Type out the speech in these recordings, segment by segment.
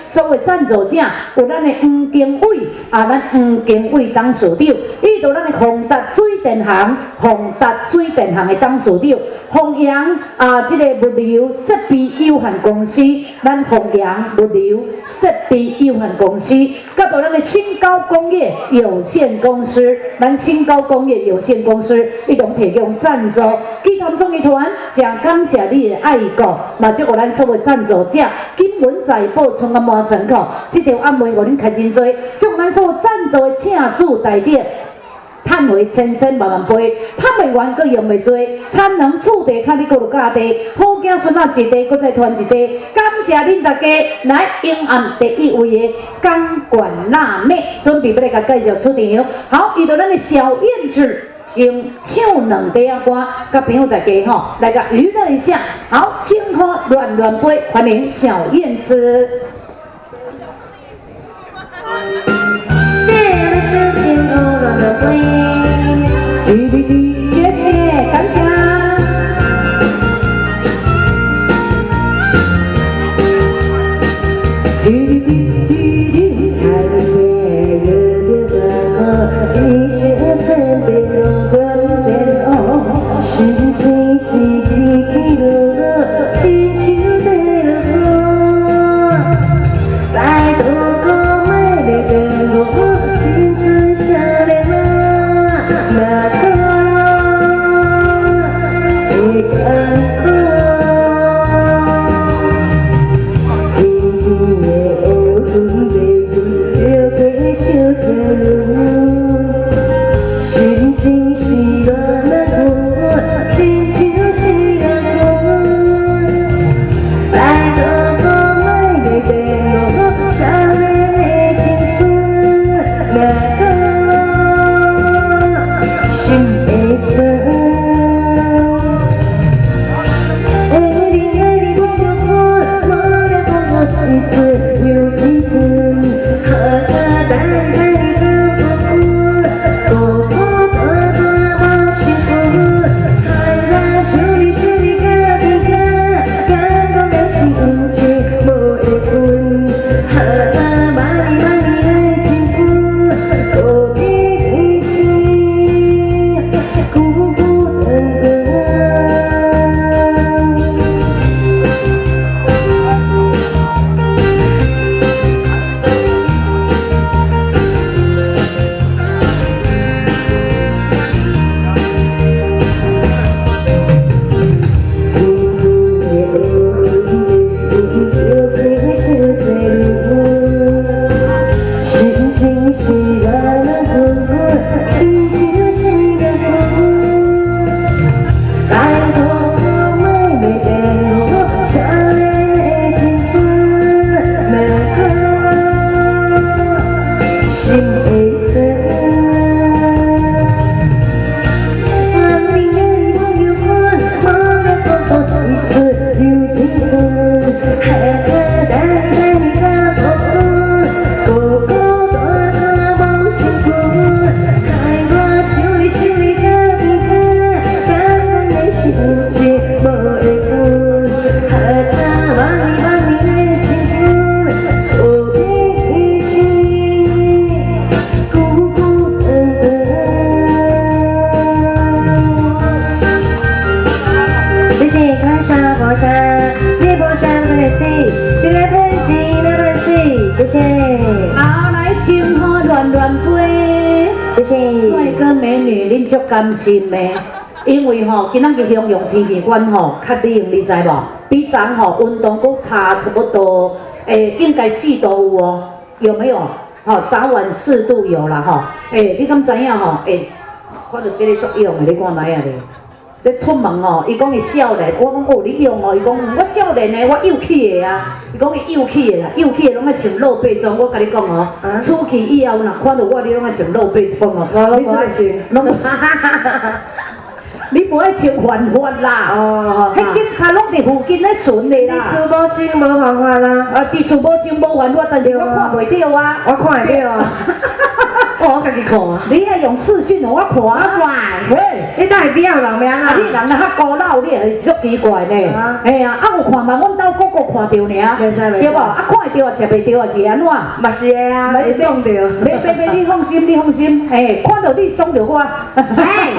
所谓赞助者有咱的黄经纬咱黄经纬董事长，伊就咱的宏达水电行的董事长，弘扬这个物流设备有限公司，咱弘扬物流设备有限公司，甲到咱的新高工业有限公司，咱新高工业有限公司一同提供赞助。基坛综艺团真感谢你的爱顾，嘛祝福咱所有赞助者金文财宝充个满仓库。这条暗暝互恁开真多，祝咱所有赞助的请主代表。赚回千千万万倍，赚袂完阁用袂多，产能厝地较你阁落加地，好囝孙仔一地，阁再传一地。感谢恁大家来永安第一位的钢管辣妹，准备要来甲介绍出场。好，遇到咱的小燕子，先唱两句歌，甲朋友大家来甲娱乐一下。好，金花乱乱飞，欢迎小燕子。谢谢，感谢。足甘心的，因为今仔日向阳天气馆较冷，你知无？比昨温度佫差差不多，应该4度有哦，有没有？早晚4度有啦你敢知影看到这个作用的，你看卖啊咧。这出门伊讲伊少年，我讲你用伊讲我少年的，我幼气的啊。伊讲伊幼气的啦，幼气的拢爱穿露背装。我甲你讲出去以后若看到我，你拢爱穿露背装你是爱穿？拢你无爱穿犯法啦！迄警察拢伫附近咧巡的啦。 你厝无穿无犯法啦？ 伫厝无穿无犯法，但是我看袂到啊。 我看会到啊。 我家己看啊。 你爱用视讯哦，我看啊。喂， 你等下比较有人名啦。 你人啊较古老，你会足奇怪呢。哎呀，有看嘛，阮兜哥哥看到尔，对无？啊，看会到啊，食袂到啊，是安怎？ 嘛是的啊，会爽着。 别，你放心，你放心。哎，看到你爽着我。哎，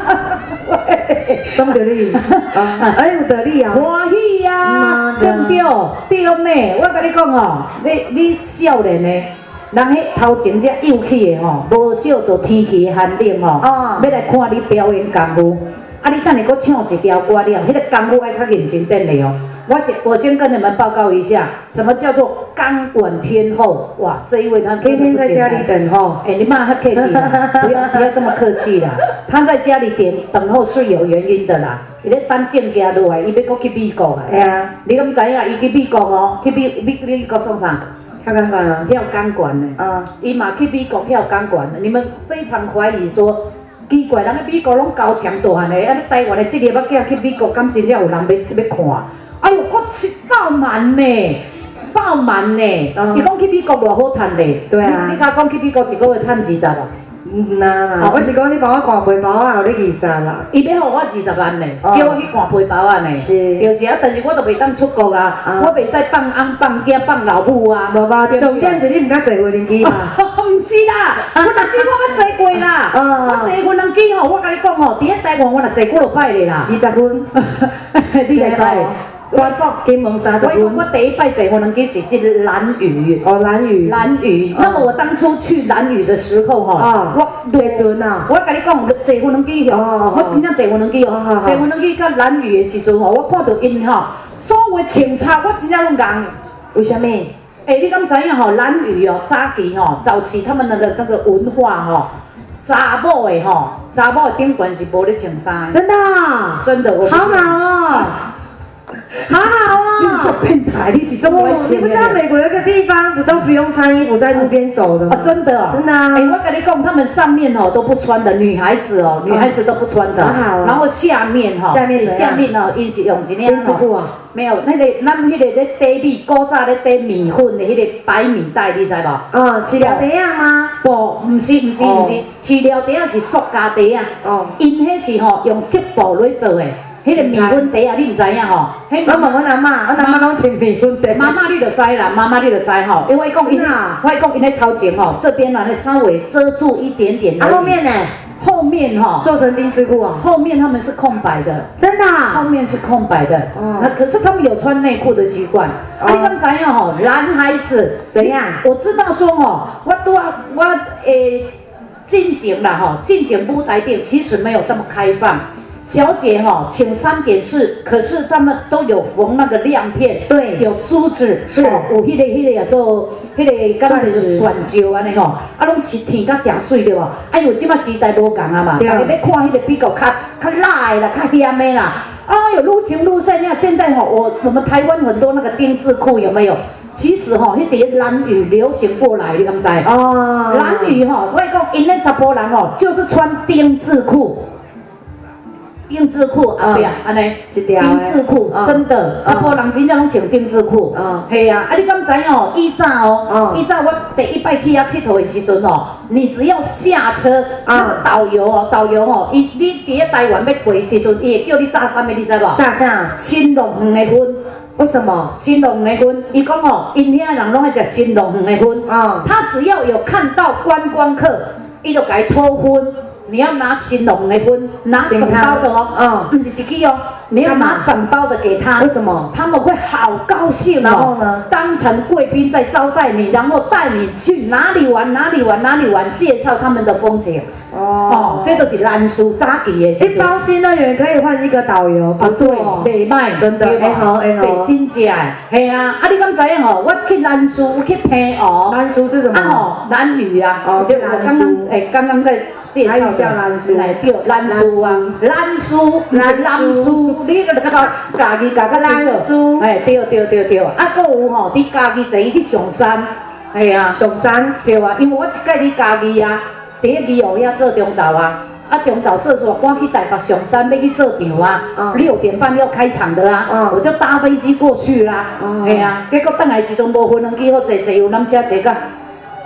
爽着你，哎有道理啊。 欢喜啊，对不对？对咩？我甲你讲哦，你少年呢？人迄头前遮幼气的吼，无少到天气寒冷吼，要来看你表演功夫。啊，你等下搁唱一条歌了，迄个功夫爱较认真点的哦。我先跟你们报告一下，什么叫做钢管天后？哇，这一位她天天在家里等候。 哎，你骂她客气啦，不要这么客气啦。她在家里等候是有原因的啦。伊咧等证件落来，伊要搁去美国啊。哎呀，你敢知影？伊去美国哦，去美国创啥？ 跳钢管啊， 跳钢管呢。伊嘛去美国跳钢管的。你们非常怀疑说，奇怪，人喺美国拢高强大汉的，啊，台湾的职业仔囝去美国，敢真正有人要看？哎呦，我爆满呢，爆满呢！伊讲去美国偌好赚嘞。对啊。你甲讲去美国一个月赚20啊？ 唔啦，我是讲你帮我挂皮包啊，有你20啦。 伊要互我20万呢，叫我去挂皮包啊呢。是。就是啊，但是我都袂当出国啊，我袂使放翁、放囝、放老母啊。无吧？ 重点是你唔敢坐无人机嘛。 唔是啦，无人机我捌坐过啦。我坐无人机吼，我甲你讲吼，伫咧台湾我若坐几落摆咧啦。 20分， 你会知？ 我金门30分。 我第一摆坐无人机是兰屿。 哦，兰屿。 兰屿。那么我当初去兰屿的时候吼， 我对准啊。 我甲你讲，坐无人机吼，我真正坐无人机哦。坐无人机到兰屿的时阵吼，我看到因吼，所有的穿插我真正拢硬。 为什么？ 哎，你敢知影吼？兰屿哦，早期吼，早期他们那个文化吼，查某的吼，查某的顶冠是无咧穿衫。 真的？真的， 好好哦。 好好哦！ 你是做变态，你是做不来你不知道美国有个地方都不用穿衣服在路边走的吗？ 真的哦， 真的啊！ 哎，我跟你讲，他们上面哦都不穿的，女孩子都不穿的。然后下面哦，因是用一件哦， 没有那个咱迄个咧底米，古早咧底米粉的迄个白米袋，你知无？ 饲料袋啊吗？ 不，唔是，饲料袋啊是塑胶袋啊。因迄是吼用织布来做的。迄个米粉袋啊，你唔知影吼？ 我问阮阿嬷，阮阿嬷拢穿米粉袋。 妈妈你就知啦，妈妈你就知吼，因为讲因咧头前吼，这边呢稍微遮住一点点。 后面呢？ 后面哈做成丁字裤啊？ 后面他们是空白的， 真的？ 后面是空白的。那可是他们有穿内裤的习惯。你刚才呀吼，男孩子怎样？ 我知道说吼，我进前啦吼，进前舞台店其实没有那么开放。小姐哈，请3点式，可是他们都有缝那个亮片， 对， 有珠子，是，有迄个做迄个刚才是选石安尼吼，啊，拢是天甲真水对无？哎呦，即摆时代无共啊嘛，大家要看迄个比较较辣的啦，较咸的啦，哎呦，愈情愈深呀！现在吼，我们台湾很多那个丁字裤有没有？其实吼，迄个兰屿流行过来，你敢知？哦，兰屿吼，我讲因那查甫人吼，就是穿丁字裤。丁字裤后壁安尼一条丁字裤，真的，查甫人真正拢穿丁字裤。系啊，啊你敢知哦？以早我第一摆去遐佚佗的时阵哦，你只要下车，那个导游哦，你伫咧台湾要过时阵，伊会叫你炸啥物，你知无？ 炸啥？ 新龙园的粉。 为什么？ 新龙园的粉，伊讲哦，因遐人拢爱食新龙园的粉。他只要有看到观光客，伊就甲伊偷分。你要拿新龙的粉，拿整包的哦，不是一支哦，你要拿整包的给他。 为什么？ 他们会好高兴哦。然后呢？当成贵宾在招待你，然后带你去哪里玩，介绍他们的风景。哦，这都是兰叔早期的。 一包新乐园可以换一个导游，不错， 袂歹， 真的，好， 真正的，系啊。啊，你敢知影吼？我去兰叔去平湖。 兰叔是什么？ 兰屿啊。哦，就我刚刚在。介绍叫兰叔，对，兰叔啊，兰叔，你个家己家兰叔，哎，对，啊，搁有吼，你家己坐去上山，系啊， 上山对啊，因为我一届你家己啊，第一期哦遐做中昼啊，啊中昼做时候赶去台北上山要去做场啊，6点半要开场的啊，我就搭飞机过去啦，系啊，结果等来时阵无飞机好坐，有缆车坐到。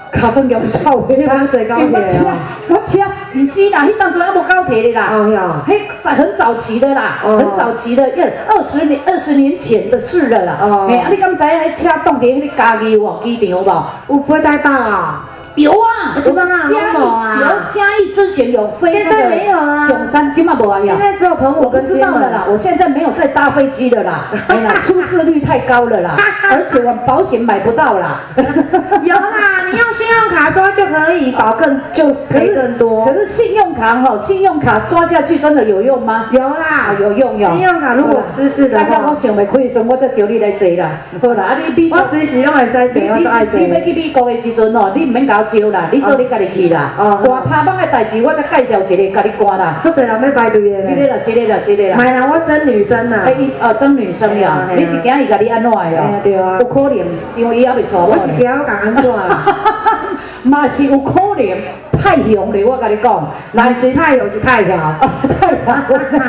卡算叫臭的。 你当坐高铁哦？ 我车，唔是啦，迄当阵还无高铁的啦。 哦哟， 嘿，很早期的啦，很早期的，20年前的事了啦。哦。哎，你敢知影迄车冻伫迄个嘉义哦机场无？ 有飞台北啊？ 有啊， 有嘉义之前有飞那个熊山，今嘛无啊？ 现在只有澎湖跟金门啦。我现在没有再搭飞机了啦，哎呀，出事率太高了啦，而且我保险买不到啦。 有啦，你用信用卡刷就可以保就赔更多。 可是信用卡刷下去真的有用吗？ 有啦， 有用。 信用卡如果失事的话， 大概我想袂开时，我再招你来坐啦。好啦，你我随时拢会使坐，我都爱坐。 你要去美国的时阵哦，你唔免甲我招啦，你做你家己去啦。大拍帮的代志，我再介绍一个，甲你赶啦。 足侪人要排队的。 这个啦。 买啦，我真女生啦。 真女生呀，你是惊伊甲你安怎的哦？ 对啊。 有可能，因为伊还袂错。 我是惊我甲安怎啦？ 嘛是有可能。太阳咧，我跟你讲， 来是太阳是太阳， 太阳。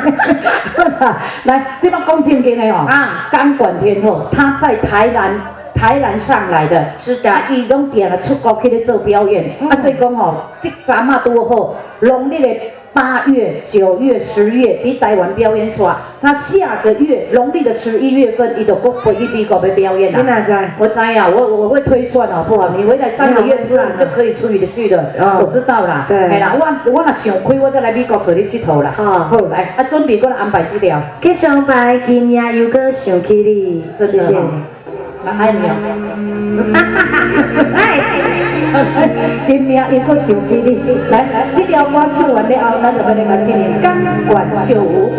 来，这帮讲正经的哦，钢管天后，她在台南上来的， 是的， 伊拢定了出国去咧做表演，所以讲吼，这阵嘛多好，农历的8月、9月、10月比台湾表演耍，他下个月农历的11月份，伊就搁飞去美国要表演啦。 你哪知？ 我知呀，我会推算好不好？你回来3个月之后就可以出去的。我知道啦。对。哎啦，我若想开，我再来美国找你佚佗啦。好，来，准备我来安排资料。 吉祥牌今夜又搁想起你，谢谢。 爱你哦。今夜又搁想起你，来，这条歌唱完了后，咱就要来进行钢管秀舞。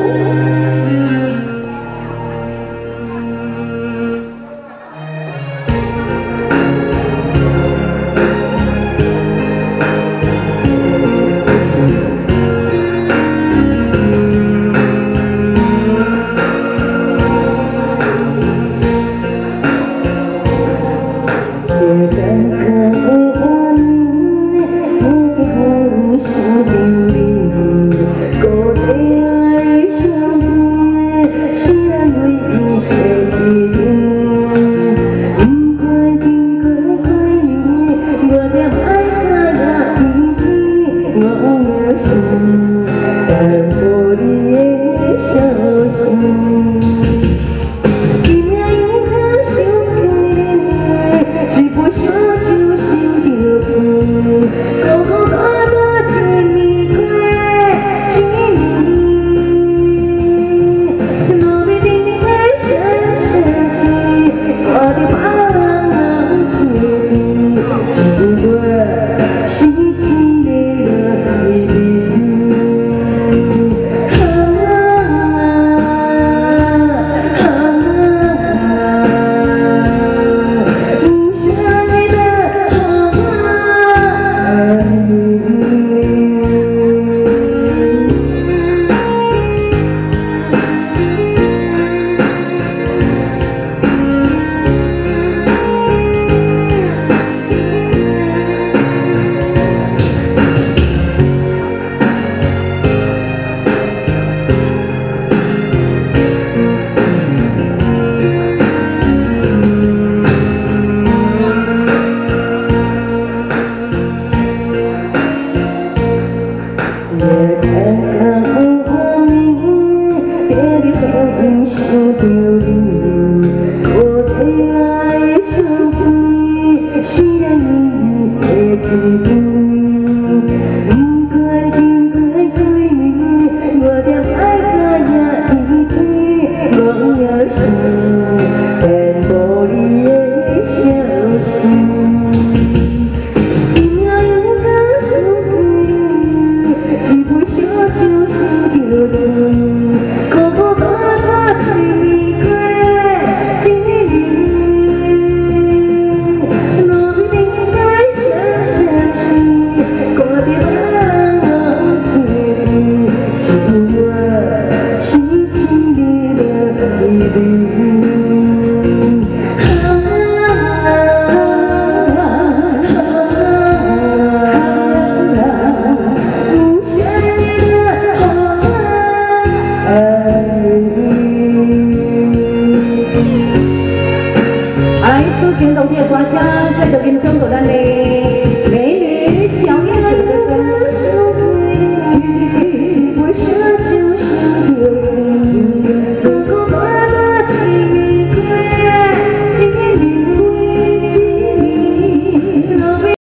是